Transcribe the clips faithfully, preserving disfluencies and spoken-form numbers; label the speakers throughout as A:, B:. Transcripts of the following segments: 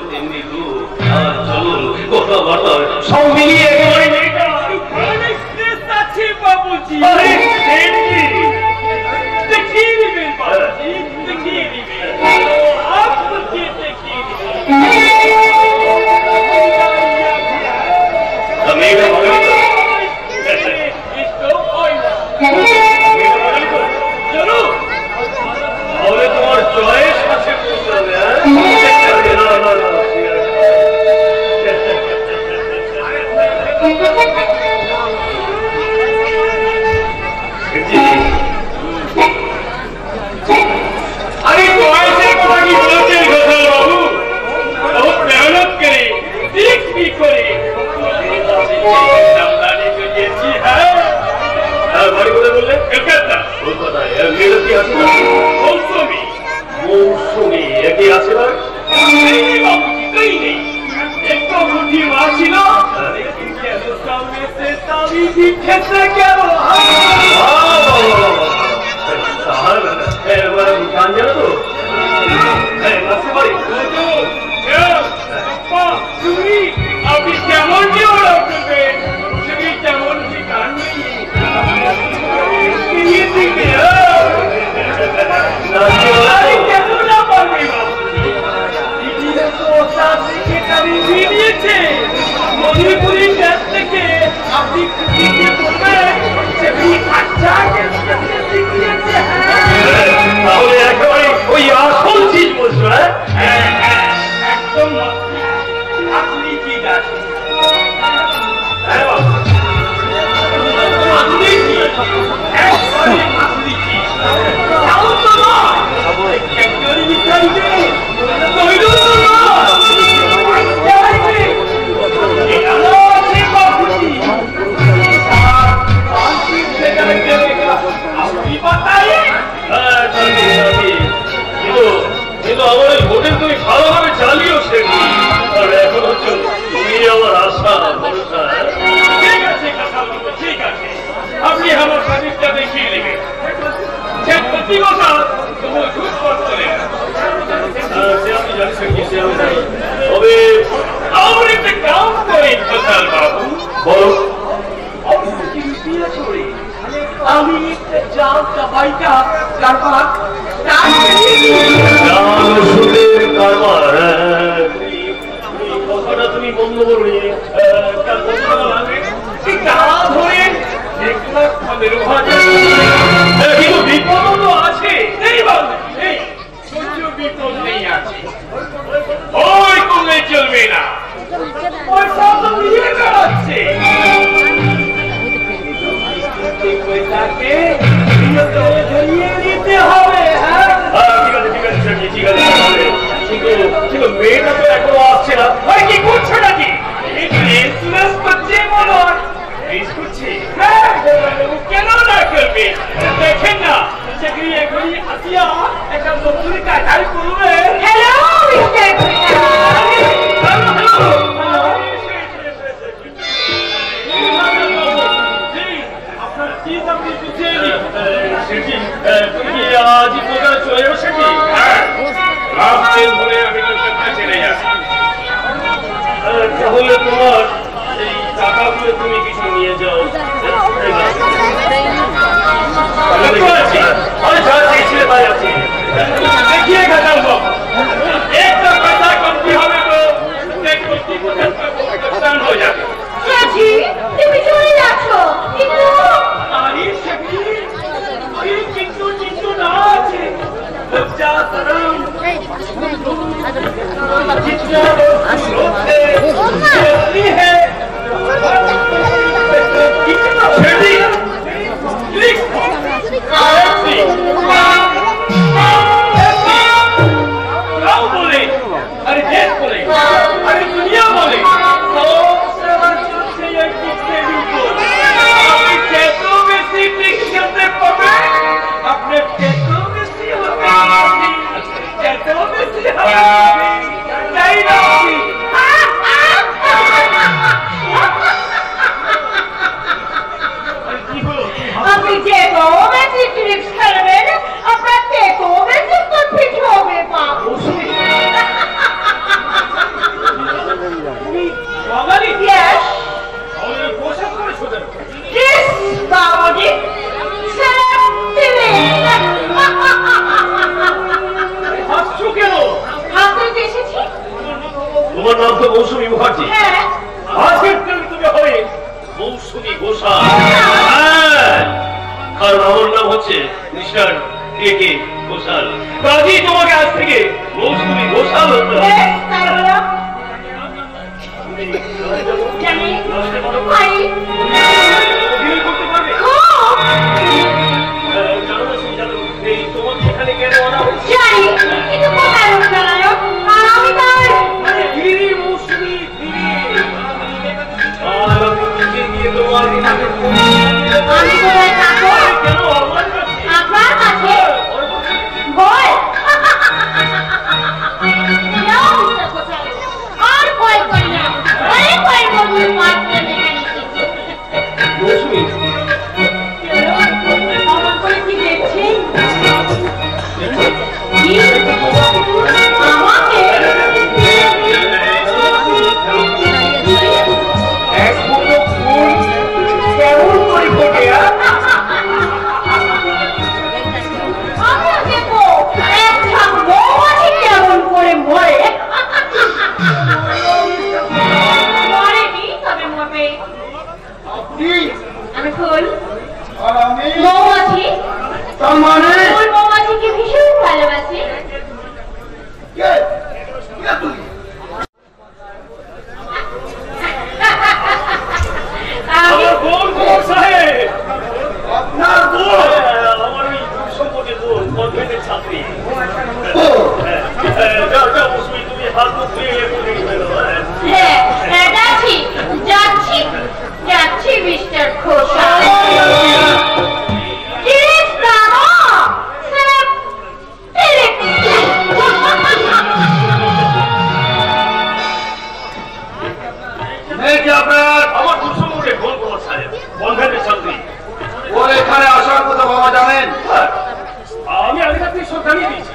A: তেমনি রূপ আর চলন কথাবার্তা সব মিলিয়ে একেবারে মেয়েটা
B: আছে বাবুজি।
A: আরে দেখি
B: দেখিয়ে দিবেন বাবুজি, দেখিয়ে দিবেন, আপনাকে দেখিয়ে দিবেন।
A: মেয়েটা ভালো তো
B: চলো
A: তাহলে তোমার চয়েস আছে বলতে হবে।
B: अरे चॉइसের কথা কি বলছেন গোপাল বাবু? बहुत मेहनत करे, सीख भी करे, सावधानी तो जैसी है।
A: বাড়ি কোথায় বললে?
B: कलकत्ता।
A: কলকাতায়। মেয়েটা কি আছে?
B: मौसमी।
A: মৌসুমী একই আছে না?
B: नहीं बाबूजी, कहीं नहीं। एक तो बुढ़ी माँ ছিল, लेकिन कैसे सामने से तावीज़ी खेलते क्या वो?
A: গান জানো তো? নাচতে পারি?
B: তুমি আপনি কেমন কি ওরা করবে? তুমি কেমন কি গান কেমন না পারবে দিয়েছে মণিপুরি দেশ থেকে আপনি বলবেন আচ্ছা শিখিয়েছে।
A: তাহলে একেবারে ওই আসল চিজ বলছো?
B: একদম আপনি কি গাছেন? আপনি কি একবারে আপনি কি তাও তো নয়, একবারে মিঠাইবে তৈরি তো নয়, যাইবে এটা নয় বাবুজি। আপনি সেখানে দেখেগা আপনি বাতাইয়ে।
A: হ্যাঁ কিন্তু কিন্তু আমার ওই হোটেল তুমি ভালোভাবে চালিয়েও শেখো। আর এখন হচ্ছে তুমি আমার আশা ভরসা।
B: ঠিক আছে কথা বলবো, ঠিক আছে আপনি আমার শরীরটা দেখিয়ে নেবেন। সে প্রতি বছর তোমার খুব কষ্ট নেই,
A: সে আমি জানি কি সে আমি জানি। তবে
B: আমার একটা কাম করেন গোপাল বাবু।
A: বলো।
B: আমি যাও সবাইটা কারবার
A: কথাটা তুমি বন্ধ করবে।
B: কিন্তু বিপদ তো আছে, নেই বাবু নেই, সহ্য বিপদ নেই আছে। ওই করলে চলবে না, পয়সা তো নিয়ে বেড়াচ্ছে। পয়সাকে ধরিয়ে দিতে হবে। হ্যাঁ
A: ঠিক আছে ঠিক আছে ঠিক আছে কিন্তু কিন্তু মেয়েটা তো এখনো আসছে না।
B: ভাই কি করছো নাকি? বিজনেস করছে মনে হয়। করছে কেন না করবে? দেখেন না চাকরি এখনই আসিয়া একটা নতুন কাজ করবে। হ্যালো আপনার চিজ আপনি বুঝিয়ে নিন।
A: তুমি কি আজ কোথায় চলে যাবো সেটি?
B: লাভ দিন ধরে আমি কলকাতা চলে যাচ্ছি।
A: তাহলে তোমার এই টাকাগুলো তুমি কিছু নিয়ে যাও। আমি যা চেয়েছিলে তাই আছি।
B: देखिए खत्म हो एक तो पैसा कमती होने को एक कुर्सी को नुकसान हो जाए।
C: जी तुम चले जाओ किंतु
B: अरे शक्ति अरे किंतु किंतु ना है बच्चा शर्म जितना रोते है कितना छेड़ी क्लिक आरती गाँव बोले अरे देश बोले अरे दुनिया बोले तो से ये किसके को अपने खेतों में सी करते पड़े अपने खेतों में सी होते खेतों में सी नहीं ना
A: তোমার নাম তো মৌসুমী মুখার্জি।
C: হ্যাঁ।
A: আজকের দিন তুমি হবে মৌসুমী ঘোষাল। কারণ আমার নাম হচ্ছে মিস্টার কে কে ঘোষাল। কাজেই তোমাকে আজ থেকে মৌসুমী ঘোষাল হতে হবে। তোমাকে এখানে কেন আনা হচ্ছে?
C: জানি কিন্তু কোথায় জানালো আমি তাই
A: ধীরে মৌসুমী ধীরে। আর আমি নিজে গিয়ে তোমার
C: আমি কোথায় থাকবো?
A: কেন আমার কাছে?
C: আপনার কাছে বল আর ভয় করি না অনেক ভয় করবো মারতে
A: মৌসুমী
C: আমার করে কি দেখছি আমাকে
A: এক ফুটো ফুল কেমন করে ফোটে?
C: আমরা দেখো একটা মৌমাছি কেমন করে মরে মরেনি তবে মরবে। আমি ফুল মৌমাছি
A: তার মানে
C: ফুল মৌমাছিকে ভীষণ ভালোবাসি।
A: আমার বোন বোন সাহেব, আপনার বোন আমার ওই সম্পর্কে বোন কনভেন্টের ছাত্রী। যাও যাও মৌসুমী, তুমি হাত মুখ ধুয়ে
C: হ্যাঁ হ্যাঁ যাচ্ছি যাচ্ছি যাচ্ছি মিস্টার ঘোষাল।
A: আমার খুব সম্পর্কে বোন বোন সাহেব কনভেন্টের ছাত্রী।
D: ওর এখানে আসার কথা বাবা জানেন?
A: আমি আগে থেকে সব জানিয়ে দিয়েছি।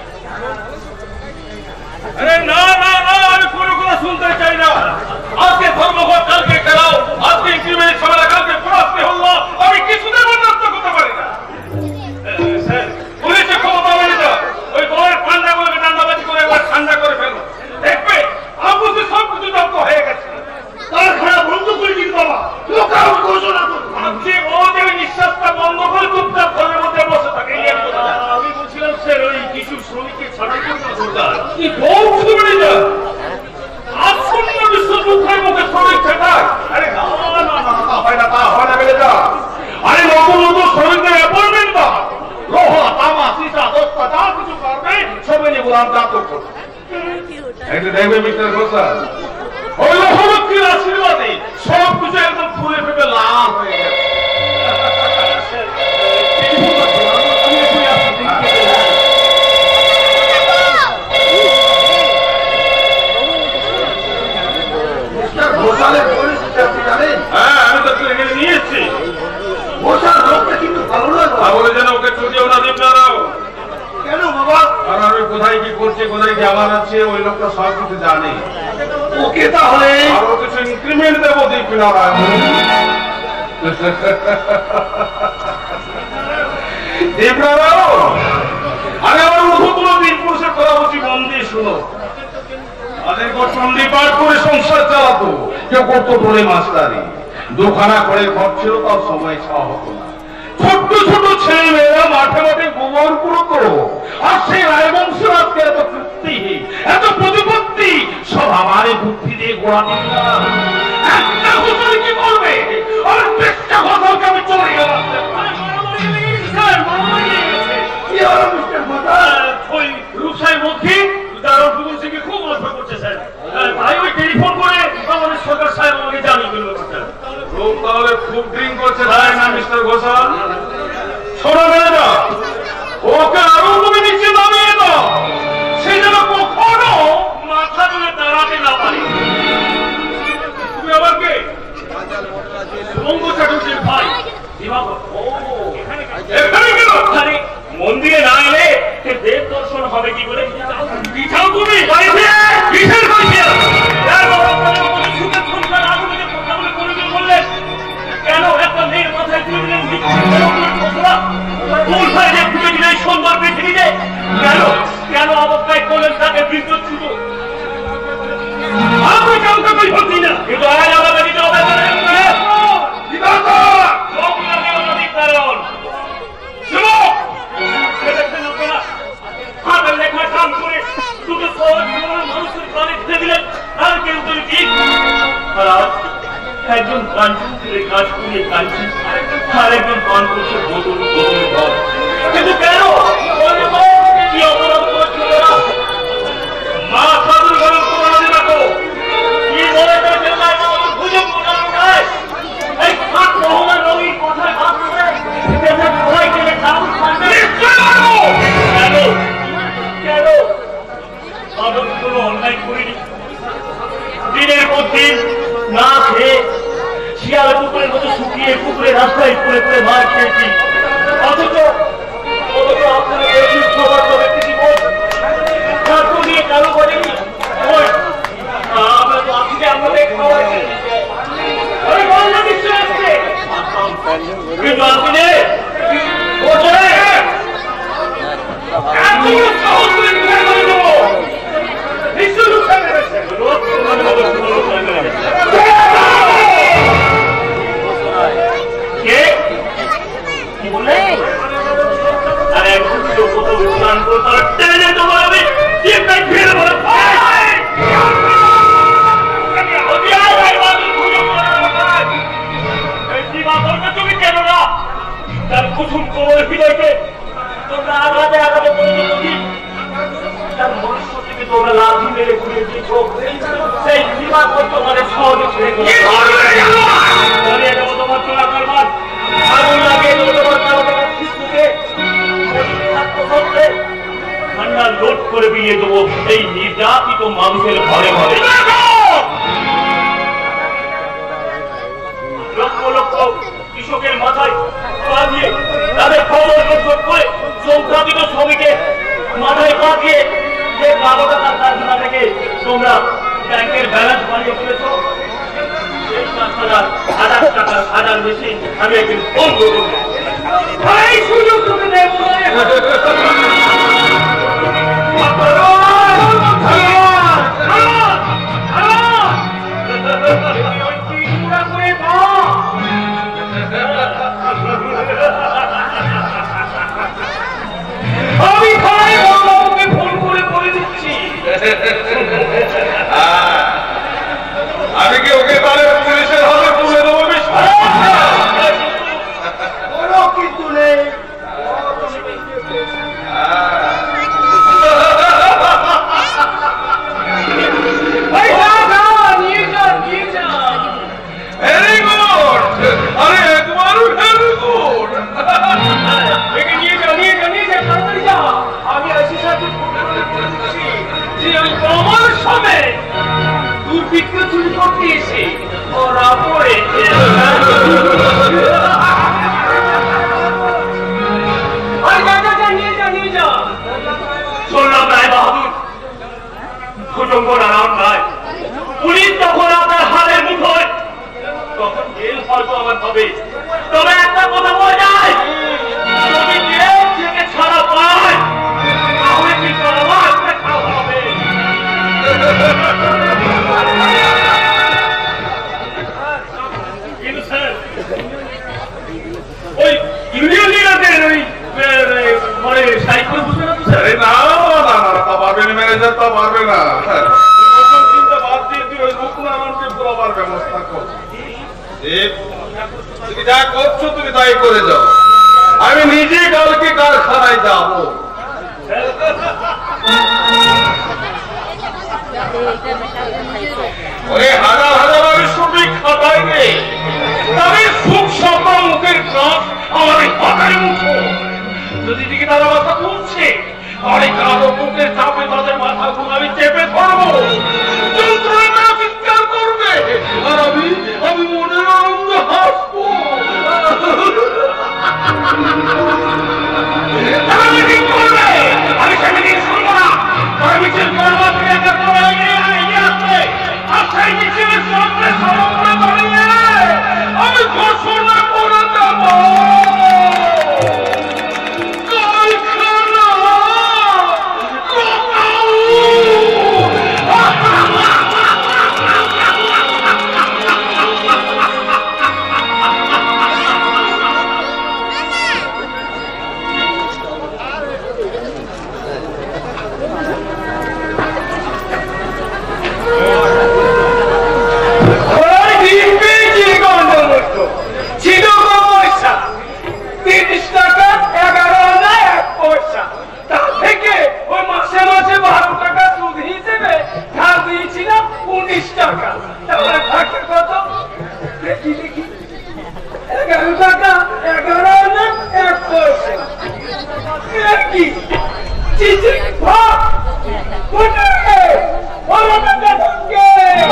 A: আরে না না না, আমি কোনো কথা শুনতে চাই না। আজকে ধর্মঘট, কালকে খেলাও, আজকে ইনক্রিমেন্ট ঝামেলা, কালকে পড়াতে হল। আমি কিছুতে বরদাস্ত করতে পারি না। স্যার পুলিশের ক্ষমতা মেনে যাও, ওই দলের পান্ডাগুলোকে ডান্ডাবাজি করে একবার ঠান্ডা করে ফেলো। দেখবে আমুসে সব কিছু দক্ষ হয়ে গেছে। কারখানা বন্ধ করে দিন বাবা, লোকাউট ঘোষণা করুন। ভাবছি ও যে নিঃশ্বাসটা বন্ধ করে চুপচাপ ঘরের মধ্যে বসে থাকে। আমি বলছিলাম স্যার ওই কিছু শ্রমিককে ছাড়াই করতে দরকার। কি বলছো বেটা? আসন্ন বিশ্বযুদ্ধের মুখে শ্রমিক ছাড়াই? আরে না না না না, তা হয় না, তা হয় না বেটা। আরে নতুন নতুন শ্রমিকদের অ্যাপয়েন্টমেন্ট দাও। লোহা তামা সীসা দস্তা যা কিছু করবে সবাই নিয়ে গোলাম যা করবো। একটু দেখবে মিস্টার ঘোষাল, ওই লোহমুক্তির আশীর্বাদে সব কিছু একদম ফুলে ফেপে লাল হয়ে গেছে।
D: ঘোষালের পরিস্থিতি আপনি জানেন?
A: হ্যাঁ, আমি তো এখানে নিয়ে এসেছি।
D: ঘোষাল লোকটা কিন্তু ভালো নয় বাবা।
A: তাহলে যেন ওকে ছুটিও না দিন না।
D: কেন বাবা?
A: আর আমি কোথায় কি করছে, কোথায় কি আমার আছে, ওই লোকটা সব কিছু জানে।
D: ওকে তাহলে
A: আরো কিছু ইনক্রিমেন্ট দেবো দেখবি না। আরে আমার মধুগুলো দিন পুরুষের কথা বলছি, মন দিয়ে শুনো। তাদের চন্ডী পাঠ করে সংসার চালাতো, কেউ করতো বলে মাস্টারি, দুখানা করে ঘর ছিল, তার সময় খাওয়া হতো না। ছোট্ট ছোট ছেলে মেয়েরা মাঠে মাঠে গোবর পুরোতো। আর সেই রায়বংশের আজকে এত কীর্তি, এত প্রতিপত্তি, সব আমারই বুদ্ধি দিয়ে গোড়া দিলাম। একটা ঘোষণা কি করবে? আর চেষ্টা ঘোষণাকে আমি চলে গেলাম।
D: কি হলো মিস্টার ঘোষাল?
A: ওই রূপসাই মক্ষী দারুণ টুকুন সিংকে খুব লক্ষ্য করছে স্যার। তাই ওই টেলিফোন করে আমাদের সরকার সাহেব আমাকে জানিয়ে দিল। লোক তাহলে খুব ড্রিঙ্ক করছে, তাই না মিস্টার ঘোষাল? শোনো ম্যানেজার, ওকে আরো তুমি নিচে নামিয়ে দাও, সে যেন কখনো মাথা তুলে দাঁড়াতে না পারে। তুমি আবার কে? বঙ্গ চ্যাটার্জির ভাই দিবাকর। ও এখানে কেন? মন্দিরে না এলে দেব দর্শন হবে কি করে? পিঠাও তুমি বাড়িতে পিঠের কইছিলাম।
B: তুমি ঠিক আর আজ একজন কাঞ্চন ছেলে কাজ করিয়ে কাঞ্চন আর একজন পান করছে বোতল বোতলের ঘর কিন্তু কেন কি অপরাধ করেছিল না মা সাধুর ঘরে করোনা দিবা তো কি বলে করেছিল না খুঁজে মোটানো নাই এই সাত রহমান রবির কথায় ভাবছে দেশের সবাই গেলে সাধু মানবে কেন কেন আমি কোনো অন্যায় করিনি দিনের পর দিন না খেয়ে শিয়াল কুকুরের মতো শুকিয়ে কুকুরে রাস্তায় পড়ে পড়ে মার খেয়েছি অথচ অথচ আপনারা সবার তবে কিছু ছাত্র নিয়ে কারো করেনি আমরা তো আজকে আমাদের খাওয়াচ্ছি কিন্তু আপনি তার কুসুম কোমল হৃদয়কে তোমরা আঘাতে আঘাতে তার মনুষ্য থেকে তোমরা লাঠি মেরে ঘুরিয়ে দিয়েছ সেই সীমা তোমাদের সহজে ছেড়ে দাঁড়িয়ে যাবো তোমার চোরা করবার আগুন লাগিয়ে দেবো তোমার তোমার শিশুকে ঠান্ডা লোড করে বিয়ে দেবো এই নির্যাতিত মানুষের ঘরে ঘরে লক্ষ লক্ষ কৃষকের মাথায় বাঁধিয়ে তাদের খবর গোপন করে সংখ্যাধিক শ্রমিকে মাথায় পাঠিয়ে যে কালো টাকার কারখানা থেকে তোমরা ব্যাংকের ব্যালেন্স বানিয়ে ফেলেছ সেই কারখানা হাজার টাকার হাজার বেশি আমি একদিন ফোন করবো সুযোগ তুমি দেব আমি ভাই বাবাকে ফোন করে বলে দিচ্ছি
A: আমি কি ওকে তাহলে পুলিশের হাতে তুলে দেবো বিশ্বাস
D: কিন্তু নেই
A: ভেরি গুড আরে একবারও ভেরি গুড
B: আমি আশি সাথে যে ওই কমল সময় দুর্বৃত্ত চুরি করতে এসে ওরা পড়েছে শুনলাম রায় বাহাদুর ভুজঙ্গ নারায়ণ রায় পুলিশ তখন আপনার হালের মুঠোয় তখন জেল হয়তো আমার হবে তবে একটা কথা বলা যায় যদি জেল থেকে ছাড়া পায় তাহলে কিন্তু আমার খাওয়া হবে কিন্তু স্যার ওই ইউনিয়ন লিডারদের ওই মানে সাইকেল বুঝবে না তো স্যার
A: না না না তা পারবে না ম্যানেজার তা পারবে না চিন্তা বাদ দিয়ে তুই ওই রূপনারায়ণকে পুরোবার ব্যবস্থা কর তুমি যা করছো তুমি তাই করে যাও আমি নিজে কালকে কারখানায় যাবো ওই হাজার হাজার আমি শ্রমিক খাতায় নেই তাদের সুখ স্বপ্ন মুখের কাজ আমার এই পাতায় মুখো যদি দিকে তারা মাথা তুলছে অনেক কালো মুখের চাপে তাদের মাথা ঘুম আমি চেপে ধরবো যন্ত্রণা চিৎকার করবে আর আমি আমি মনের আনন্দ হাসবো আমি ঠিক করবে আমি সেদিন শুনবো না আমি মিছিল করবো তুমি একটা করে এগিয়ে আসবে আর সেই মিছিল
B: টাকা তাহলে টাকা কত দেখি দেখি এগারো টাকা এগারো আনা এক পয়সা কি চিঠি ভাব কোথায় বলো না কে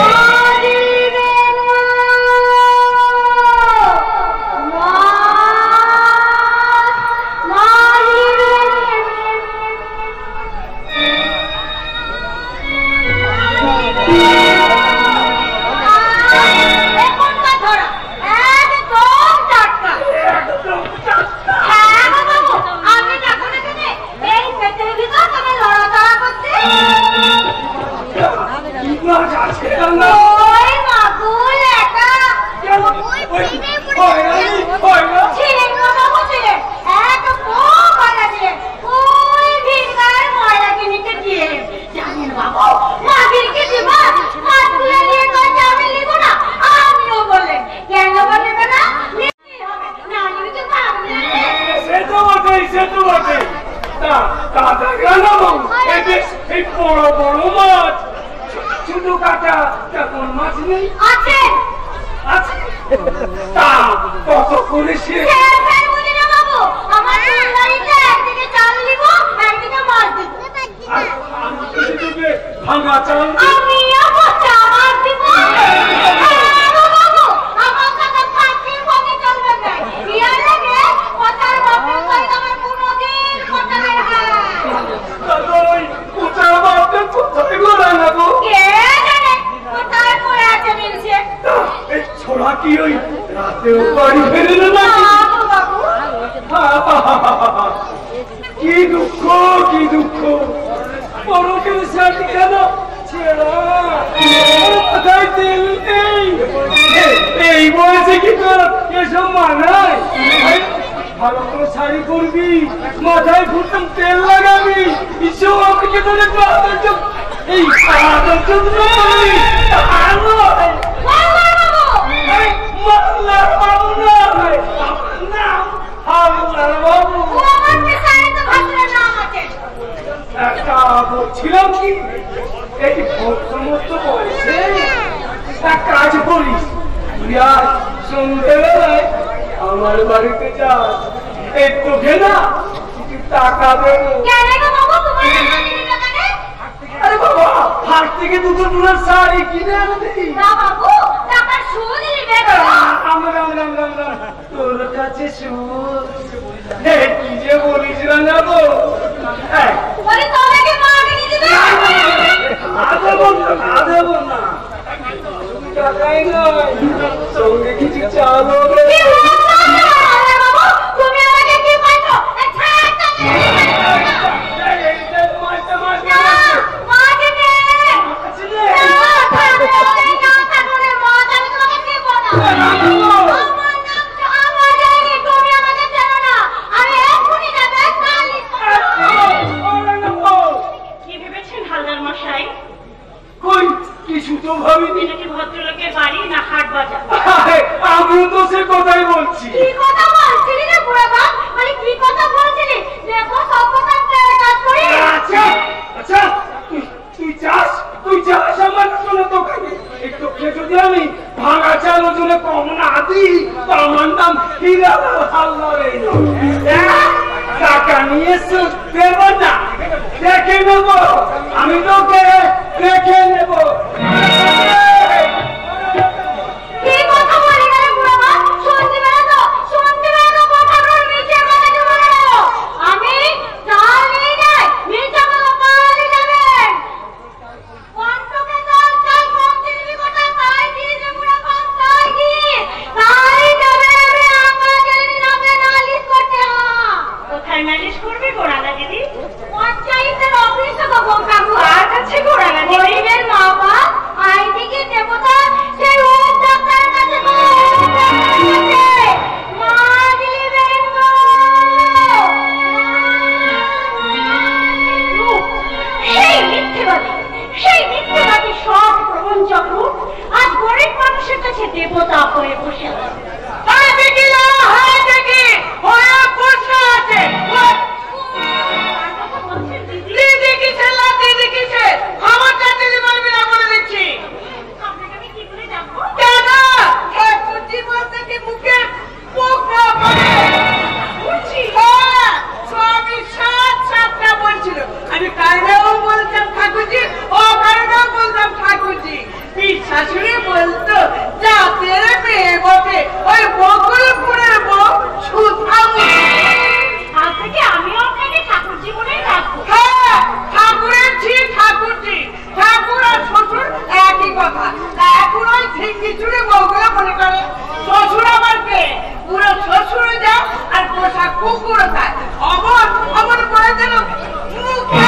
B: বড় বড় মাছ ছোট কাটা তেমন মাছ নেই আছে আছে তা কত করে সে ভাঙা চাল ছোড়া কি ওই রাতেও বাড়ি ফেরে না কি দুঃখ কি দুঃখ বড় কেউ শাড়ি কেন ছেড়া কোথায় তেল নেই এই বয়সে কি তোর এসব মানায় ভালো করে শাড়ি করবি মাথায় ফুটতাম তেল লাগাবি ঈশ্বর আমাকে তোদের এই আদর যত্ন করবি মাল্লার বাবু নয় আমার নাম হামলার বাবু একটা বলছিলাম কি এই সমস্ত বয়সে এক কাজ করিস তুই আর সন্ধ্যেবেলায় আমার বাড়িতে যাস এই তোকে না কিছু টাকা দেবো আরে বাবা হাট থেকে দুটো দুটোর শাড়ি কিনে আনতে তোর কাছে কি যে বলিস না যাবো টাকাই নয় সঙ্গে কিছু চালো আমিও তো সে কথাই বলছি আচ্ছা তুই চাস তুই চাস আমার দোকানে একটু যদি আমি ভাঙা চাল ওজনে কম না দিই তো আমার নাম হীরা হালদার টাকা নিয়ে সুদ দেব না দেখে নেব আমি তোকে দেখে নেব
E: শাশুড়ি বলতো জাতের মেয়ে বটে ওই বকুলপুরের বউ সুধামণি।
C: আজ থেকে আমিও আপনাকে ঠাকুরজি বলেই ডাকবো।
E: হ্যাঁ, ঠাকুরের ঝি ঠাকুরজি, ঠাকুর আর শ্বশুর একই কথা। তা এখন ওই ঝিঙ্গি চুড়ি বউগুলো মনে করে শ্বশুর আবার কে? পুরো শ্বশুর যায় আর পোষা কুকুর যায়। অমন অমন করে যেন মুখে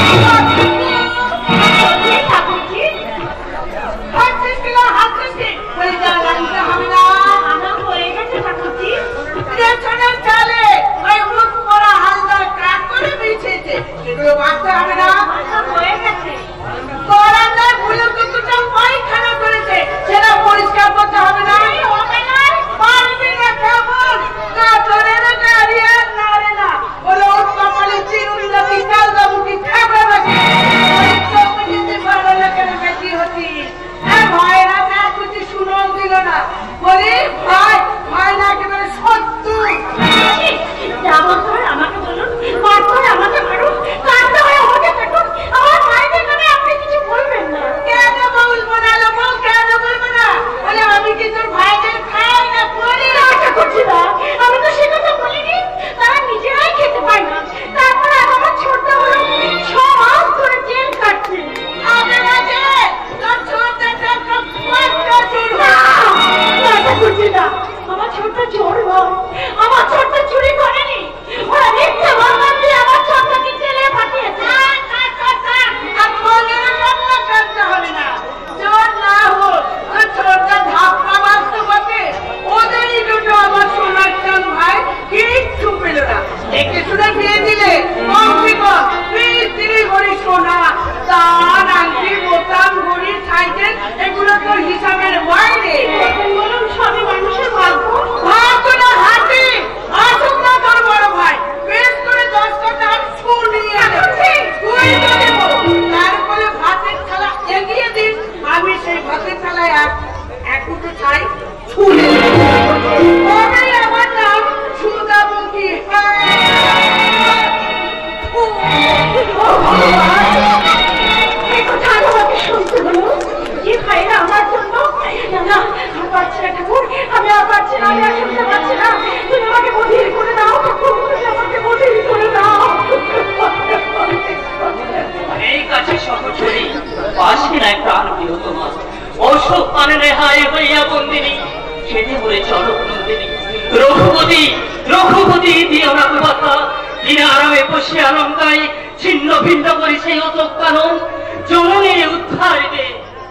C: ঠাকুরজি
E: হাত সৃষ্টি না হাত সৃষ্টি বলে যা লাগতে হবে না।
C: আমার হয়ে গেছে ঠাকুরজি।
E: পেছনের চালে ওই মুখ পরা হালদার কাক করে বিছেছে, এগুলো বাঁচতে হবে না।
C: আমার হয়ে গেছে।
E: বারান্দায় ভুলে কুকুরটা পায়খানা করেছে, সেটা পরিষ্কার করতে হবে না।
C: হবে না।
E: পারবি না কেমন? না ধরে না দাঁড়িয়ে নাড়ে না বলে ওর কপালে চিরুনি নাকি কালদা মুখি খাবে নাকি ওই চৌকিতে ভালো লাগার বেশি হচ্ছিস। হ্যাঁ ভাইরা না কিছু শুনেও দিল না, বলি ভাই ভাই না একেবারে সত্যি।
C: যা বলতে হয় আমাকে বলুন, মারতে হয় আমাকে মারুন, কাটতে হয় আমাকে কাটুন। আমার ভাইদের নামে আপনি কিছু বলবেন না।
E: কেন বলবো না লো বল, কেন বলবো না? বলে আমি কি তোর ভাইদের খাই না করি?
C: আশা করছি না, আমি তো সে কথা বলিনি। তারা নিজেরাই খেতে পায় না, তারপরে আমার ছোট হলো ছ মাস ধরে জেল কাটছে।
E: আমি রাজে তোর ছোটটা একটা মাত্র চুর
C: না, আশা করছি না, আমার ছোট্ট চোর নয়, আমার ছোট্ট চুরি করেনি। ওরা মিথ্যে বললাম দিয়ে আমার ছোট্টকে জেলে পাঠিয়েছে।
E: আর মনের রান্না করতে হবে না। চোর না হোক, তোর ছোটটা ধাপ্পা বাঁচতে বটে। ওদেরই দুটো আমার সোনার চান ভাই কিচ্ছু পেল না। দেখে শুনে বিয়ে দিলে কমসে কম বিশ তিরিশ ভরি সোনা, তার আংটি বোতাম ঘড়ি সাইকেল এগুলো তোর হিসাবের বাইরে।
C: বলুন সবই মানুষের ভাগ্য।
E: ভাগ্য না হাতে আসুক না তোর বড় ভাই, বেশ করে দশ কথা আর শুনিয়ে তুই তো দেবো। তারপরে ভাতের থালা এগিয়ে দিন, আমি সেই ভাতের থালায় এক এক দুটো ছাই ছুলে তবেই আমার নাম সুধামুখী।
C: এই কথা আমাকে শুনতে হলো। যে ভাইরা আমার জন্য, না না আমি পারছি না ঠাকুর, আমি আর পারছি না, আমি আর শুনতে পারছি না। তুমি আমাকে বধির করে দাও ঠাকুর, তুমি আমাকে বধির করে দাও।
B: এই কাছে সহচরী পাশে নাই প্রাণ প্রিয়তমা, অশোক পানে রেহাই হইয়া বন্দিনী, সেটি বলে চলো বন্দিনী। রঘুপতি রঘুপতি দিও না কথা, বিনা আরামে বসে আনন্দায় ছিন্ন ভিন্ন করি সেই অতক কানন, জননী উদ্ধার দে।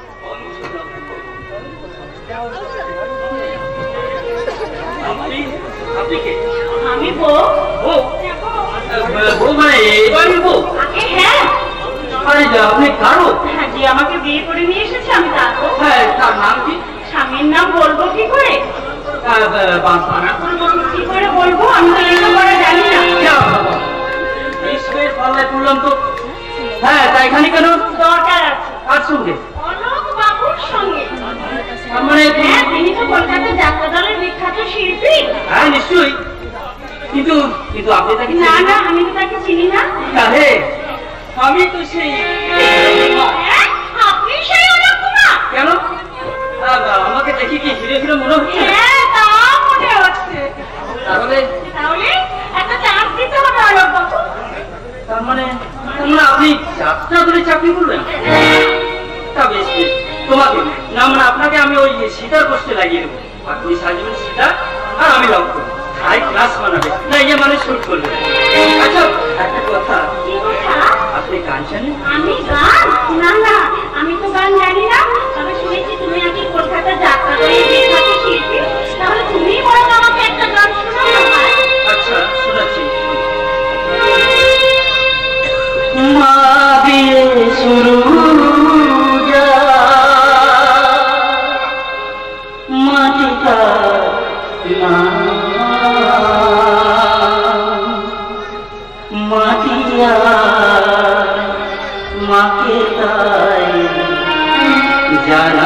B: আপনি আপনি কে?
C: আমি বউ।
B: ও বউ মানে এবারই বউ?
C: আগে হ্যাঁ,
B: আরে আপনি কারো?
C: হ্যাঁ যে আমাকে বিয়ে করে নিয়ে এসেছে আমি তার বউ।
B: হ্যাঁ, তার নাম কি?
C: স্বামীর নাম বলবো কি করে?
B: বাঁশপানা।
C: কি করে বলবো, আমি তো লেখাপড়া জানি না।
B: ঈশ্বরের পাল্লায় পড়লাম তো। হ্যাঁ, তা এখানে কেন?
C: দরকার আছে
B: কার সঙ্গে?
C: অলোক বাবুর সঙ্গে।
B: মানে
C: হ্যাঁ, তিনি তো কলকাতা যাত্রা দলের বিখ্যাত শিল্পী।
B: হ্যাঁ নিশ্চয়ই, কিন্তু কিন্তু আপনি তাকে
C: না না, আমি তো তাকে চিনি না।
B: আরে আমি তো সেই।
C: হ্যাঁ, আপনি সেই অলোক কুমার?
B: কেন? আমাকে দেখি কি হিরো হিরো মনে হচ্ছে?
C: হ্যাঁ, তা মনে হচ্ছে।
B: তাহলে
C: তাহলে একটা চান্স দিতে হবে অলোক বাবু।
B: তার মানে তার মানে আপনি যাত্রা দলে চাকরি করবেন? তা বেশ বেশ, তোমাকে না মানে আপনাকে আমি ওই সীতার পোস্টে লাগিয়ে দেবো। আপনি সাজবেন সীতা আর আমি লক্ষ্য, হাই ক্লাস বানাবে না, ইয়ে মানে শুট করবে। আচ্ছা একটা কথা,
C: কি কথা?
B: আপনি গান জানেন?
C: আমি গান? না না, আমি তো গান জানি না। তবে শুনেছি তুমি নাকি কলকাতা যাত্রা দলের বিখ্যাত শিল্পী। তাহলে তুমি বরং আমাকে একটা গান শোনাও না ভাই।
B: আচ্ছা শোনাচ্ছি। মা দিয়ে শুরু মাটিকা মাটিয়া মাকে তাই জানি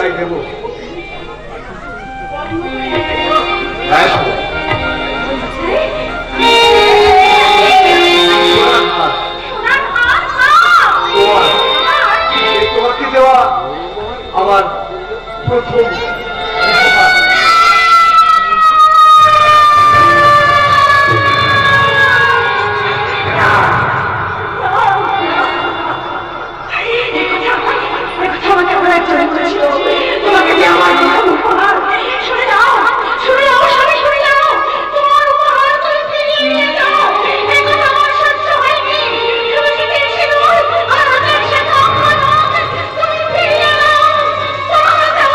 D: তাই দেবো। তোমাকে দেওয়া আমার প্রথম
C: তোমাকে দিয়ে আমার উপহার শুনে যাও, শুনে যাও, স্বামী শুনে যাও, তোমার উপহার তুমি ফিরিয়ে নিয়ে যাও। এই কথা আমার সহ্য হয়নি। তুমি যদি সিঁদুর আর হাতের সাথে অপরাধ তুমি ফিরিয়ে নাও, তোমাকে দাও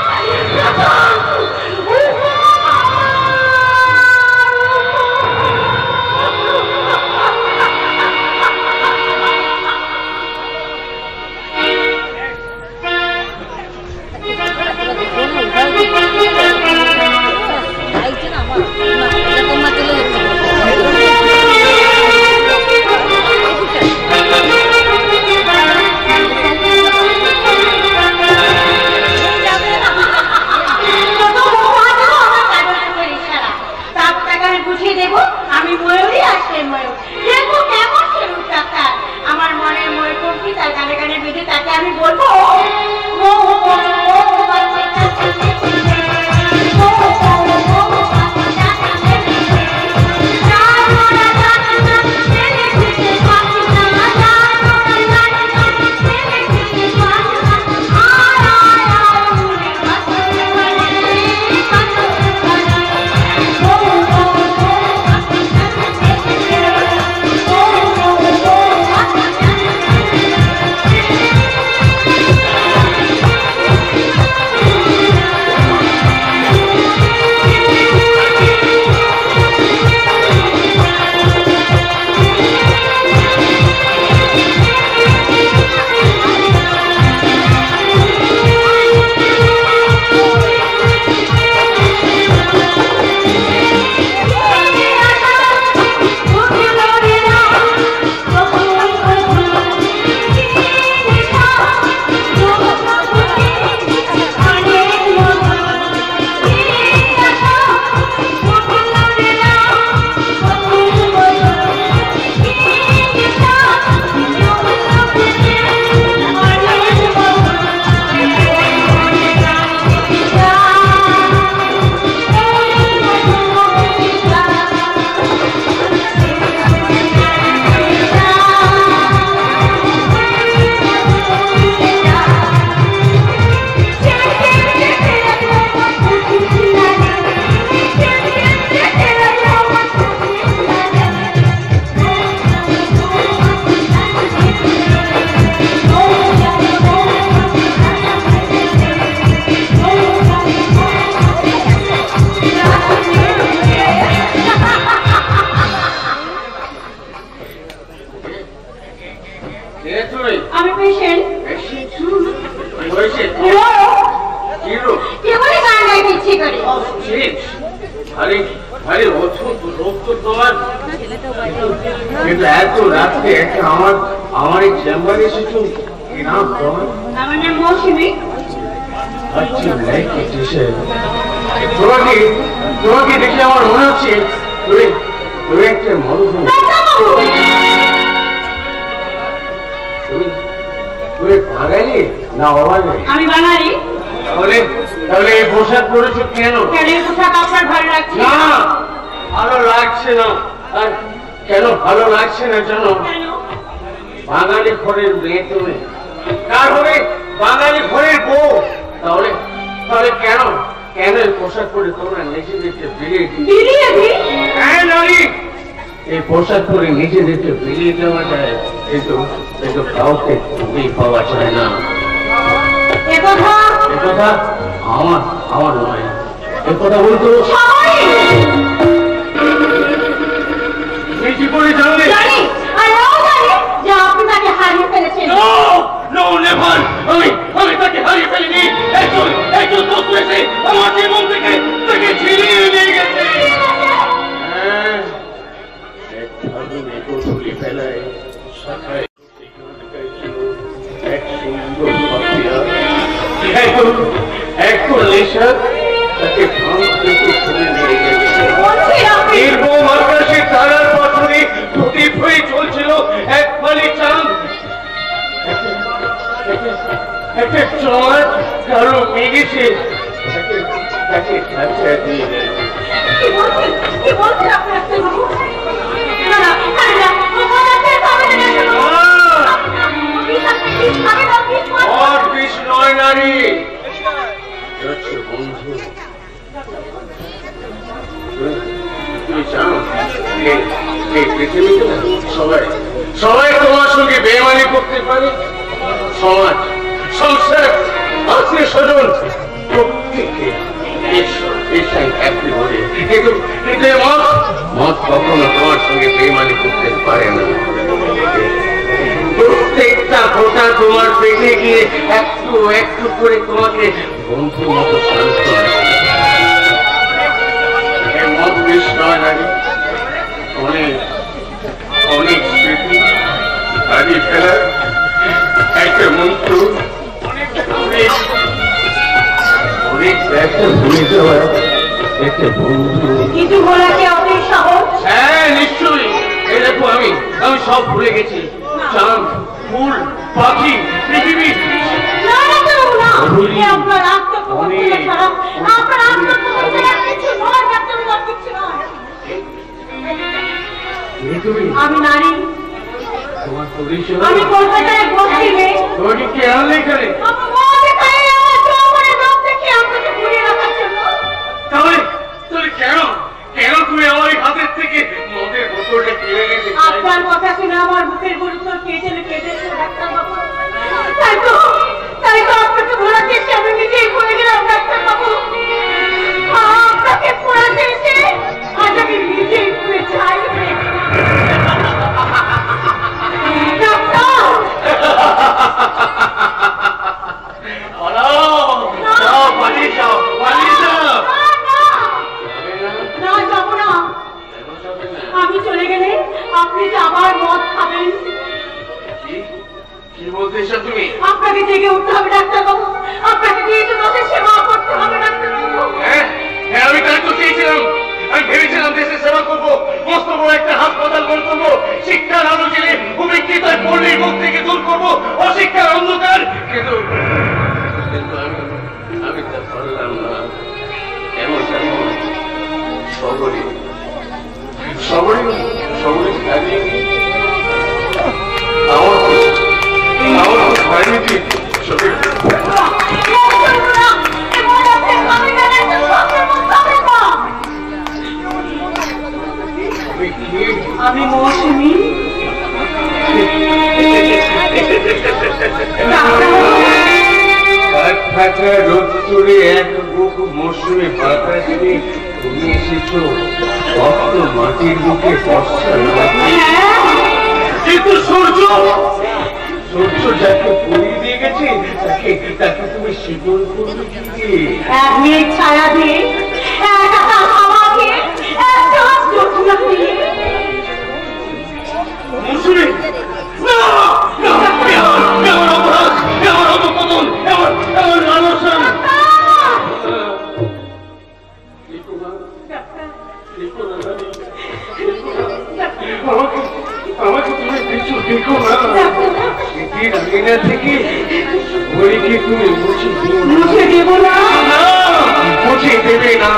C: আমি ময়ূরই আসলে ময়ূর দেখবো কেমন সেরূপ ডাক্তার। আমার মনের ময়ূর কবি তার গানে গানে বেঁধে তাকে আমি বলবো আমি পেশেন্ট কে বলে গান গাইতে ইচ্ছে করে।
D: আরে আরে অদ্ভুত রোগ তো তোমার, কিন্তু এত রাত্রে একটা আমার আমার এই চেম্বারে এসেছো, কি নাম তোমার?
C: আমার নাম মৌসুমী।
D: আচ্ছা তোমাকে তোমাকে দেখে আমার মনে হচ্ছে তুমি তুমি একটা মরুভূমি। তুমি তুমি বাঙালি না অবাঙালি?
C: আমি বাঙালি।
D: তাহলে তাহলে এই পোশাক পরেছো কেন?
C: কেন এই পোশাক আপনার ভালো লাগছে
D: না? ভালো লাগছে না। আর কেন ভালো লাগছে না জানো? বাঙালি ঘরের মেয়ে তুমি, কার হবে বাঙালি ঘরের বউ। তাহলে তাহলে কেন কেন এই পোশাক পরে তোমরা নিজেদেরকে বিলিয়ে
C: দিই?
D: হ্যাঁ নারী, এই পোশাক পরে নিজেদেরকে বিলিয়ে দেওয়া যায়, কিন্তু কিন্তু কাউকে তুমি পাওয়া যায় না।
C: একথা
D: একথা আমার আমার নয়, একথা বলতো জীবনে জানলে
C: জানি, আর ও জানে যে আপনি তাকে হারিয়ে ফেলেছেন।
D: আমি আমি তাকে হারিয়ে ফেলিনি। একজন একজন দোস্ত এসে আমার জীবন থেকে তাকে ছিনিয়ে নিয়ে গেছে। হ্যাঁ, এক ফাগুনে গোধূলি বেলায় শাখায় এক সুন্দর পাপিয়া এখন এখন নেশা তাকে ভ্রান্ত থেকে ছুড়ে নিয়ে গেছে। নির্মম আকাশে তারার পাথরে প্রদীপ হয়ে চলছিল এক ফালি চাঁদ। একটা চর কারো মেঘেছে তাকে ধাক্কা দিয়ে গেল।
C: কি বলছেন কি বলছেন আপনার না না না
D: और বিষ্ণয় নারী বন্ধু তুই জানো এই পৃথিবীতে সবাই সবাই তোমার সঙ্গে বেমানি করতে পারে। সমাজ সংসার আত্মীয় স্বজন প্রত্যেকে কিন্তু মত মত কখনো তোমার সঙ্গে বেমানি করতে পারে না। প্রত্যেকটা ফোঁটা তোমার পেটে গিয়ে একটু একটু করে তোমাকে বন্ধুর মতো শান্ত মত বিষ্ণয় নারী অনেক অনেক স্মৃতি হারিয়ে ফেলার একটা মন্ত্র অনেক অনেক একটা ভুলে যাওয়ার একটা বন্ধু।
C: কিছু বলা কি অনেক সহজ?
D: হ্যাঁ নিশ্চয়ই। এই দেখো আমি আমি সব ভুলে গেছি। চাঁদ ফুল পাখি পৃথিবী
C: আপনার আমি নারী
D: তোমার পরিচয়
C: আমি কলকাতায় বসছি
D: তোমাকে কে আনলে এখানে? তাহলে তাহলে কেন কেন তুমি আমার হাতের থেকে মদের বোতলটা কিনে নিতে?
C: আপনার কথা শুনে আমার বুকের গুরুত্ব কেটে কেটেছে ডাক্তারবাবু। তাই তো তাই তো আপনাকে ভোলাতে এসে আমি নিজেই পড়ে গেলাম ডাক্তারবাবু। আপনাকে পড়াতে এসে আজ আমি নিজেই পড়ে চাই। আমি চলে গেলে আপনি যে আবার মদ খাবেন।
D: কি বলতে এসো তুমি?
C: আপনাকে জেগে উঠতে হবে ডাক্তারবাবু। আপনাকে দিয়ে তো দশের সেবা করতে হবে ডাক্তারবাবু।
D: হ্যাঁ হ্যাঁ আমি তাই তো চেয়েছিলাম। আমি ভেবেছিলাম দেশের সেবা করবো, মস্ত বড় একটা হাসপাতাল গড়ে তুলবো, শিক্ষার আলো জেলে উপেক্ষিত পল্লীর মুখ থেকে দূর করবো অশিক্ষার অন্ধকার। কিন্তু কিন্তু আমি আমি তা পারলাম না। এমন যেমন শহরে শহরে শহরে হারিয়ে আমার আমার হয়নি সত্যি।
C: আমি মৌসুমী
D: রোদ্দুরে এক বুক মৌসুমী বাতাস নিয়ে তুমি এসেছো রক্ত মাটির বুকে বর্ষার মাটি। কিন্তু সূর্য সূর্য যাকে পরিয়ে দিয়ে গেছে তাকে তাকে তুমি শীতল করবে কি?
C: এক মেঘ ছায়া দিয়ে এক আকাশ হাওয়া দিয়ে এক চাঁদ জ্যোৎস্না দিয়ে।
D: মৌসুমী না না এমন অপরাধ এমন অপপতন এমন এমন লালসা আমাকে আমাকে তুমি কিছু দেখো না। স্মৃতির আঙিনা থেকে ঘড়িকে তুমি মুছে দিও না।
C: মুছে দেব না
D: মুছে দেবে না।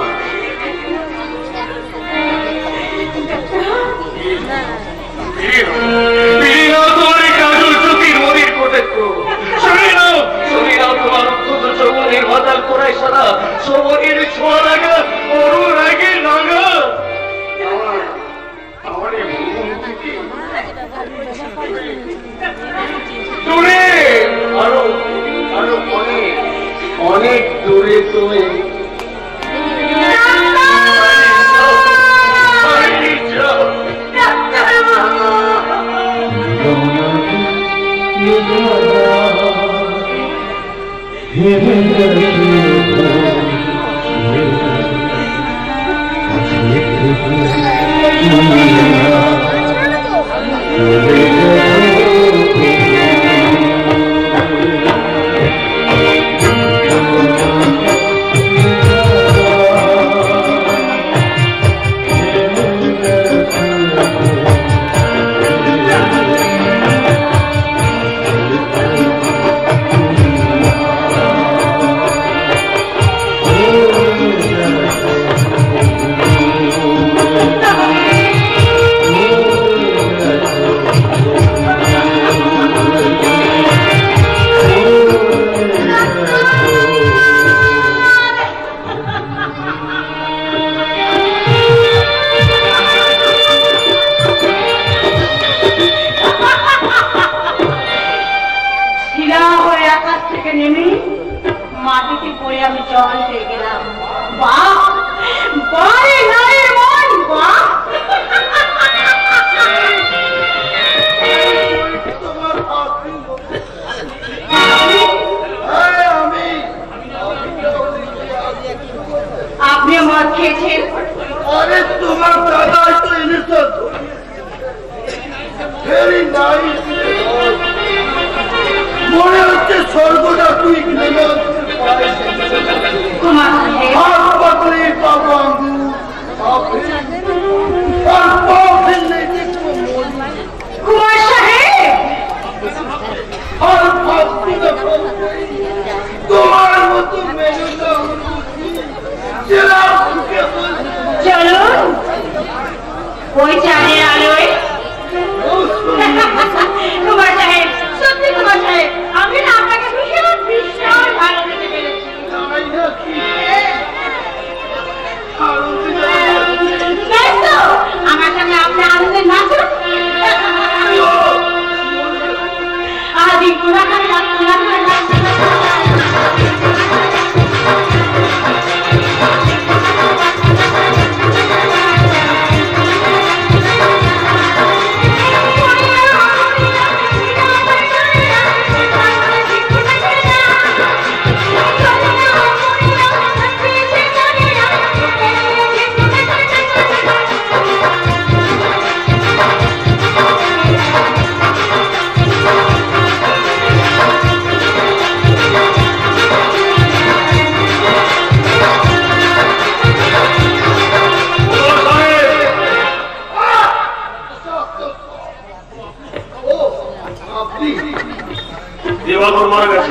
D: তোমার কাজল চুকির মদির কটাক্ষ শুনে নাও শুনে নাও তোমার অত্যন্ত যৌবনের মাতাল করাই সারা সবরের ছোঁয়া লাগা বড় রাগে লাগা আমার এই ভুবন থেকে দূরে আরো আরো অনেক অনেক দূরে তুমি
C: আকাশ থেকে নেমে মাটিতে পড়ে আমি জল হয়ে গেলাম। বাহ বারে নারীর মন, বাহ। আপনিও মদ খেয়েছেন?
F: আরে তোমার দাদাই তো এনেছে মনে হচ্ছে স্বর্গটা তুই হাসপাতালে পাবো
C: কুমার সাহেব
F: তোমার মতো
C: চলুন ওই চাঁদের আলোয়। কুমার সাহেব, সত্যি কুমার সাহেব, আমি না আপনাকে ভীষণ ভীষণ ভালো লেগে পেরেছি। আমার সামনে আপনি আনন্দের নাচুন। আদি গুণাকার
A: দিবাকর মারা গেছে।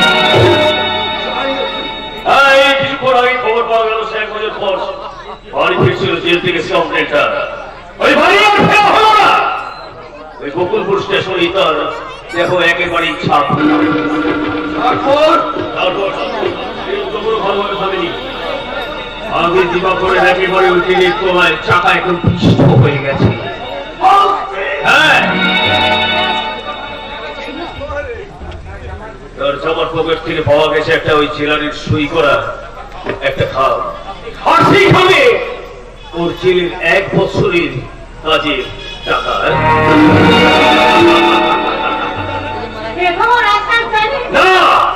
A: কিছুক্ষণ আগে খবর পাওয়া গেল সে এক বছর পর বাড়ি ফিরছিল জেল থেকে কমপ্লেনটা। ওই বাড়ি আর ফেরা হলো না। ওই গোকুলপুর স্টেশনে তার দেখো একেবারেই ছাপ। তারপর তারপর ভালোভাবে ভাবেনি। আগে দিবাকরের একেবারে ওই ট্রেনের তলায় চাকা একদম পিষ্ট হয়ে গেছে। হ্যাঁ, তার জামার পকেট থেকে পাওয়া গেছে একটা ওই জেলারির সই করা একটা খাম। আর সেইভাবে ওর জেলের এক বছরের কাজের টাকা। না,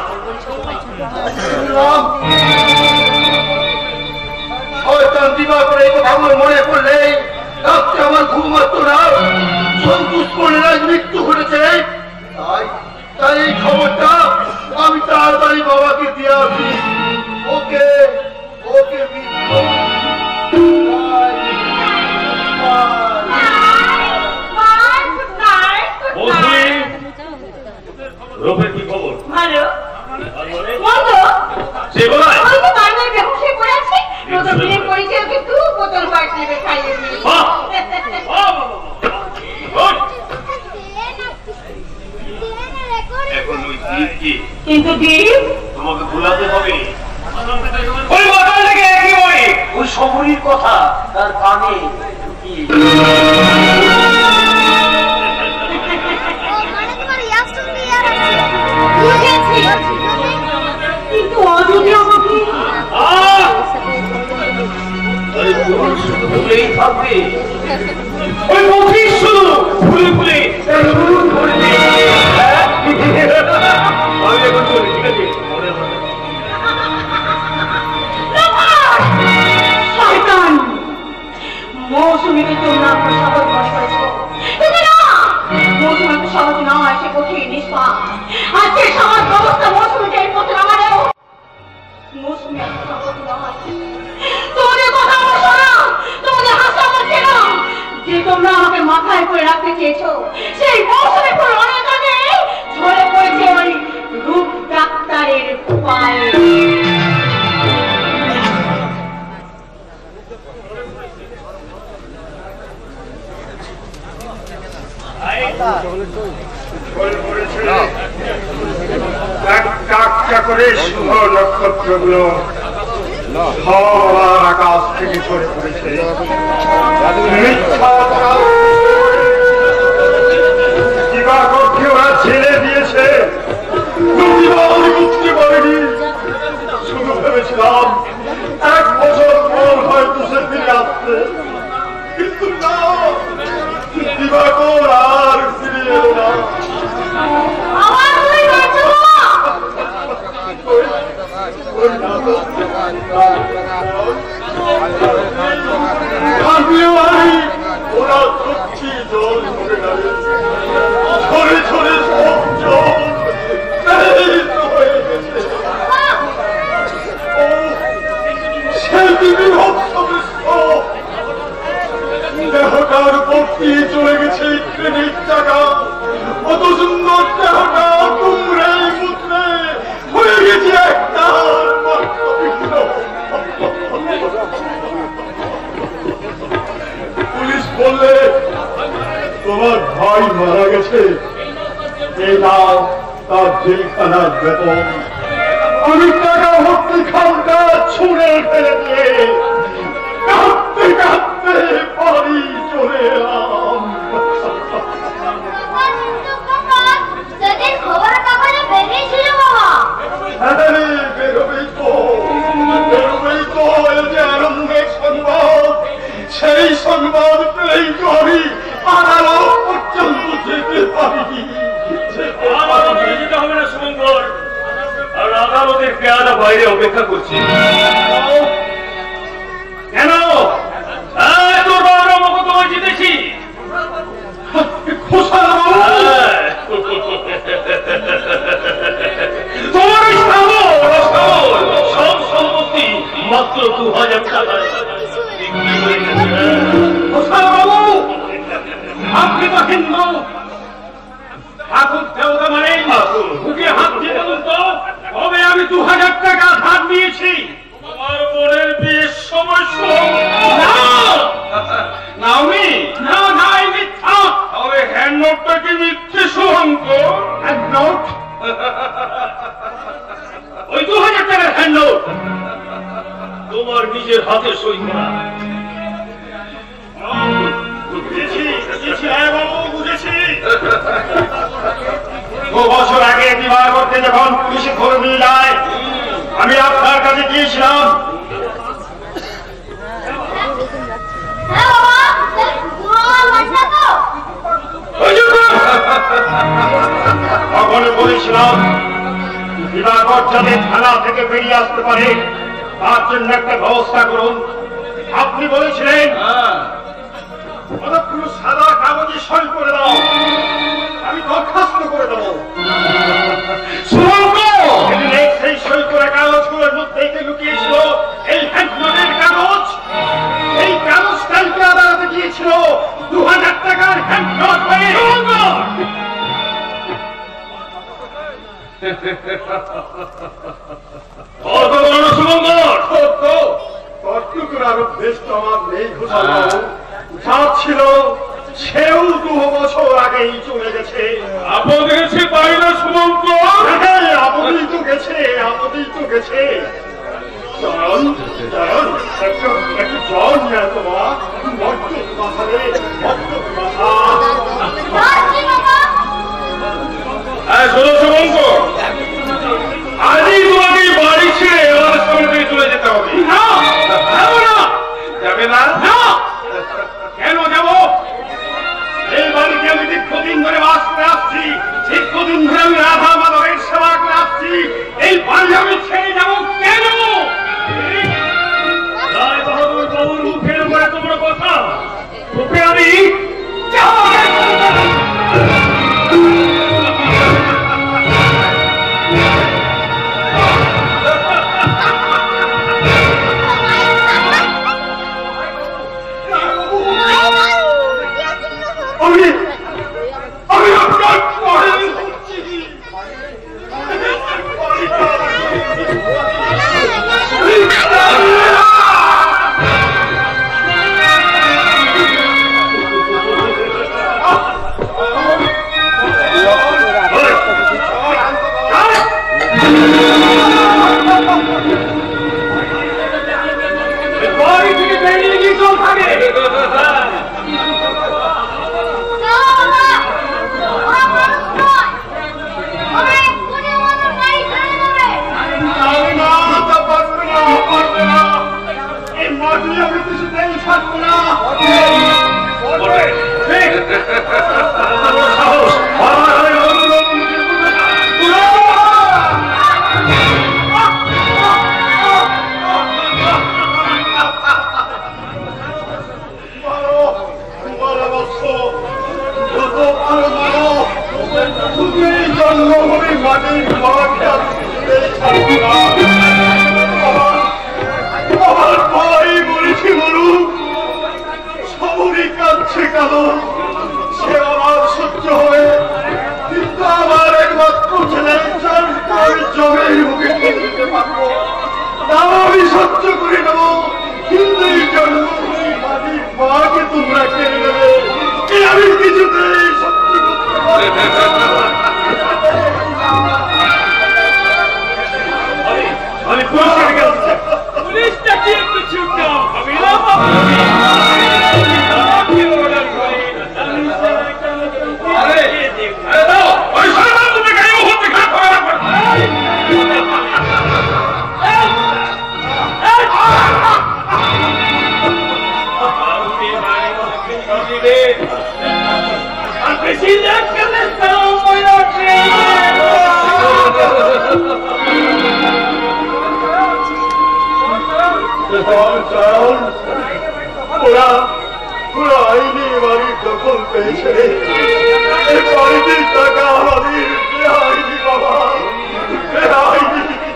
F: শয়তান দিবাকর এই কথাগুলো মনে পড়লে রাত্রে আমার ঘুম আসতো না। সন্তোষ পণ্ডিত মৃত্যু ঘটেছে, তাই তাই এই খবরটা আমি তাড়াতাড়ি বাবাকে দিয়ে আসি। ওকে ওকে
A: রূপের কি খবর?
C: ভালো।
A: সে কোথায়? এখন ওই দ্বীপ কি?
C: কিন্তু দ্বীপ
A: তোমাকে ভুলাতে হবে। ওই মাথা থেকে একই বই ওই শহরের কথা তার কানে
C: কিন্তু অযোধ্যা আমাকে
A: ভুলেই থাকবে। ওই মুখে শুধু ভুলে ভুলে আমি এখন চলি, ঠিক আছে?
C: শয়তান, মৌসুমীকে তোমরা আপনার শপথ বশ করেছ। তুমি না, মৌসুমী তো সহজ নয়, সে কঠিন নিষ্পাপ। আজকে সমাজ ব্যবস্থা মৌসুমীকে এই পথে নামালেও মৌসুমী একটা শপথ নয়। তোমাদের কথা আমার শোনা, তোমাদের হাসা আমার চেনা। যে তোমরা আমাকে মাথায় করে রাখতে চেয়েছো, সেই মৌসুমী পুরো অনেক আগে ঝরে পড়েছে ওই রূপ ডাক্তারের পায়ে।
F: করে শুভ নক্ষত্রগুলো সবার আকাশ থেকে পড়ে পড়েছে। দিবাকরকে ওরা ছেড়ে দিয়েছে। মাসখানার বেতন আমি টাকা ভর্তি খাওয়াটা ছুঁড়ে ফেলে দিয়ে কাঁদতে কাঁদতে বাড়ি চলে এলাম। বেরোবেই তো বেরোবেই তো যে আনন্দের সংবাদ, সেই সংবাদ পেলেই তো আমি আদালত পর্যন্ত যেতে পারি।
B: যেতে হবে না শুভঙ্কর, আর আদালতের পেয়াদা বাইরে অপেক্ষা করছি। কেন তোর বাবার মকদ্দমা জিতেছি। তোমার সব সম্পত্তি মাত্র দু হাজার টাকায়
A: বাবু, আপনি তো হিন্দু ঠাকুর দেবতা মানে বুকে হাত দিয়ে বলুন তো, তবে আমি দু হাজার টাকা ধার নিয়েছি
B: তোমার বোনের বিয়ের সময়।
A: নাওনি না নাই মিথ্যা।
B: তবে হ্যান্ড নোটটা কি মিথ্যে শুভঙ্কর?
A: Hand note?
B: ওই দু হাজার টাকার হ্যান্ড নোট তোমার নিজের হাতে সই করা।
A: বুঝেছি বুঝেছি বাবু বুঝেছি। দু বছর আগে বিবাহ করতে যখন পুলিশে খবর নিয়ে যায়, আমি আপনার কাছে গিয়েছিলাম। তখন বলেছিলাম বিবাহ যাতে থানা থেকে বেরিয়ে আসতে পারে তার জন্য একটা ব্যবস্থা করুন। আপনি বলেছিলেন অনেকগুলো সাদা কাগজে সই করে দাও, আমি দরখাস্ত করে দেবো। সেই সই করে কাগজগুলোর মধ্যে লুকিয়েছিল এই হ্যান্ডনোটের কাগজ। এই কাগজটাই আদালতে গিয়েছিল দু হাজার টাকার হ্যান্ডনোট হয়ে। ছিল সেও দু বছর আগেই চলে গেছে।
B: আপদ গেছে তাই না শুভঙ্কর?
A: আপদেই তো গেছে আপদেই তো গেছে। চরণ চরণ একটু একটু জল নেয় তোমার বড্ড মাথা রে বড্ড মাথা।
B: হ্যাঁ শোনো শুভঙ্কর, আজই তোমাকে বাড়ি ছেড়ে আমার সামনে থেকে চলে যেতে হবে।
A: না যাবো না।
B: যাবে না?
A: না কেন যাব? এই বাড়িতে আমি দীর্ঘদিন ধরে বাস করে আসছি। দীর্ঘদিন ধরে আমি রাধা মাধবের
F: হয়েছে এই বাড়িটির টাকা আমাদের দেয়নি বাবা, দেয়নি।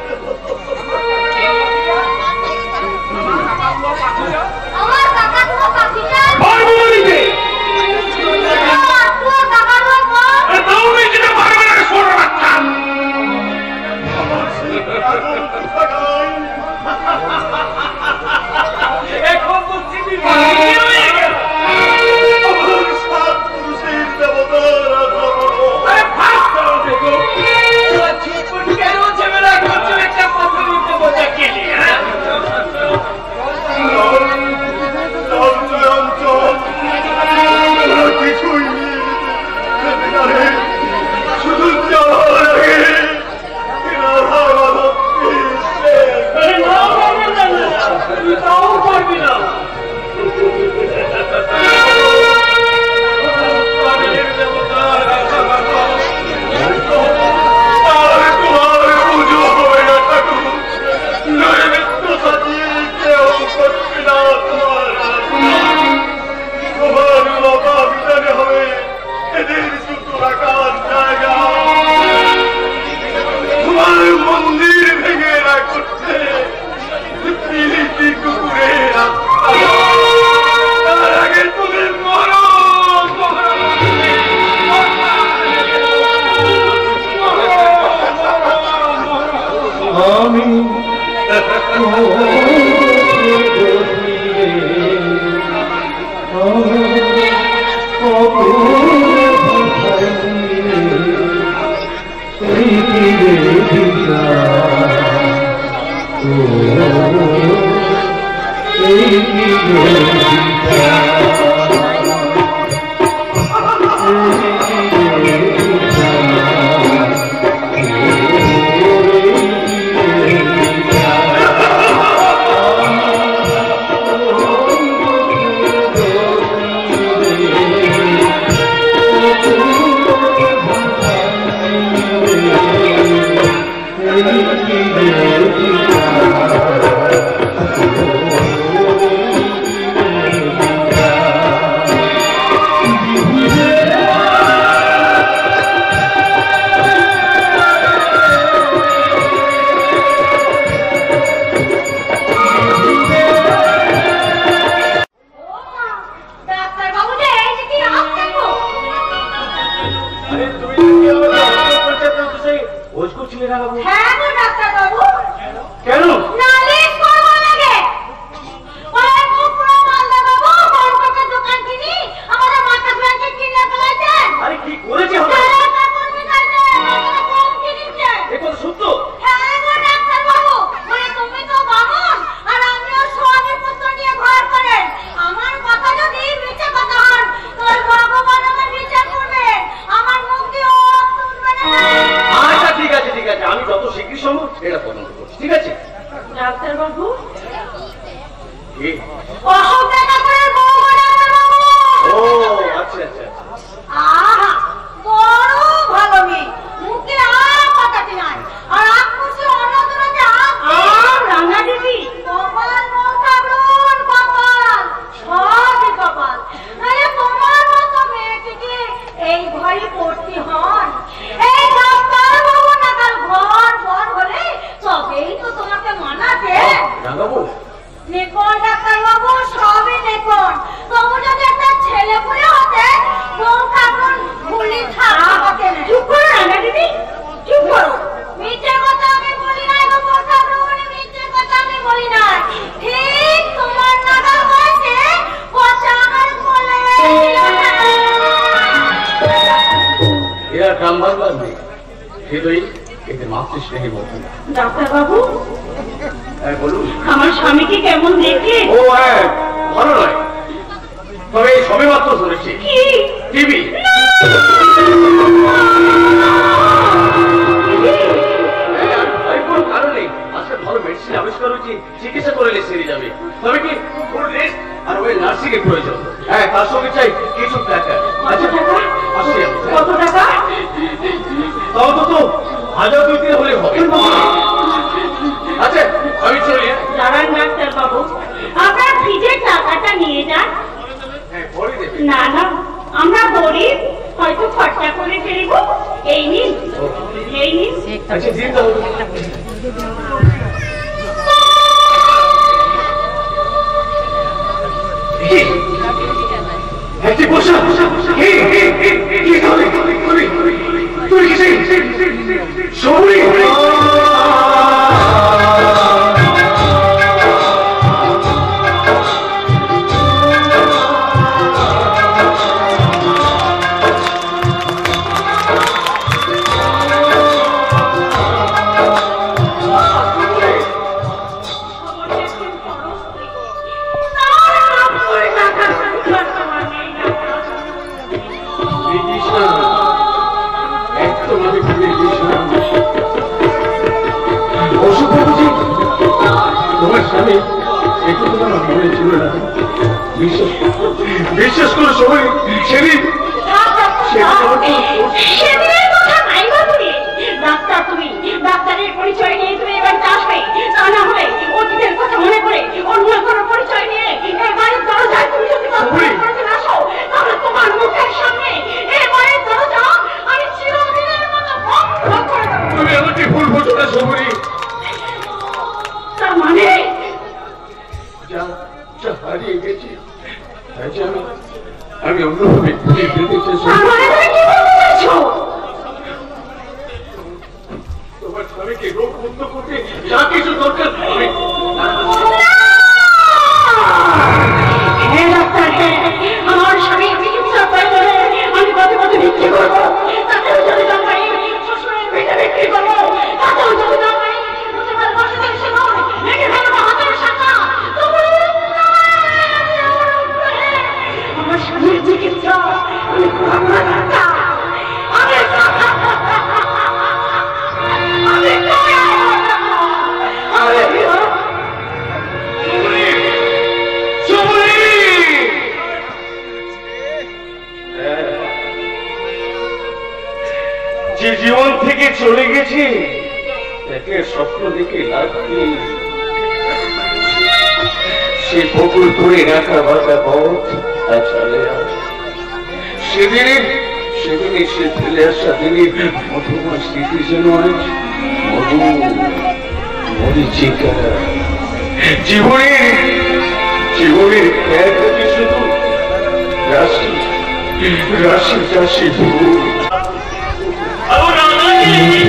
C: ডাক্তার বাবু, আমার স্বামীকে কেমন দেখে?
D: ও হ্যাঁ, ভালো নয়, তবে সবে মাত্র শুনেছি।
C: কি
D: টিভি? কোনো কারণ নেই, আজকে ভালো মেডিসিন আবিষ্কার হয়েছে, চিকিৎসা করলে সেরে যাবে। তবে কি ফুল রেস্ট আর ওই নার্সিং এর প্রয়োজন। হ্যাঁ, তার সঙ্গে চাই কিছু টাকা। আচ্ছা টাকা আসি।
C: কত টাকা?
D: তাও তো তো হাজার দুই তিন হলে হবে। আচ্ছা আমি চলি।
C: দাঁড়ান ডাক্তার বাবু, আপনার ফ্রিজের টাকাটা নিয়ে যান।
D: হ্যাঁ, পরে দেবে।
C: না না, আমরা গরিব, হয়তো খরচা করে ফেলবো। এই নিন, এই নিন।
D: আচ্ছা দিন দাও। একটি পোশাক তুই কিসে সবরি বিশ্বাস করো সবাই সেদিন
C: সেদিনের কথা নাই বাবুরে। ডাক্তার তুমি, ডাক্তারের পরিচয় নিয়ে তুমি এবার আসবে, তা না হলে অতীতের কথা মনে করে অন্য কোনো পরিচয় নিয়ে এই বাড়ির দরজায় তুমি যদি আসো, তাহলে তোমার মুখের সামনে এই বাড়ির দরজা আমি চিরদিনের মতো বন্ধ করে দেবো।
D: তুমি আমাকে ভুল বোঝো না সবরি।
C: তার মানে
D: যা যা হারিয়ে গেছি আমি অন্যভাবে ঘুরে ফিরতে চাইছি। তোমার স্বামীকে রোগ মুক্ত করতে যা কিছু দরকার আমি
C: আমার স্বামী চিকিৎসা পাইলে আমি পথে পথে বিক্রি করবো, তাতেও যদি না পারি শ্বশুরের পেটে বিক্রি করবো, তাতেও যদি না পারি বসে এসে নয় লেগে ফেলবো হাতের শাখা। আমার স্বামীর চিকিৎসা আমি করবো না ডাক্তার, আমি
D: যে জীবন থেকে চলে গেছে তাকে স্বপ্ন দেখে লাভ নেই। সে পুকুর করে রাখা বাঁকা পথ চলে সেদিনে সেদিনে সে ফেলে আসা দিনের মধুময় স্মৃতি যেন আজ মধু মরিচিকা। জীবনের জীবনের খ্যাতি শুধু রাশি রাশি রাশি ফুল।
A: Oh, no, no, no.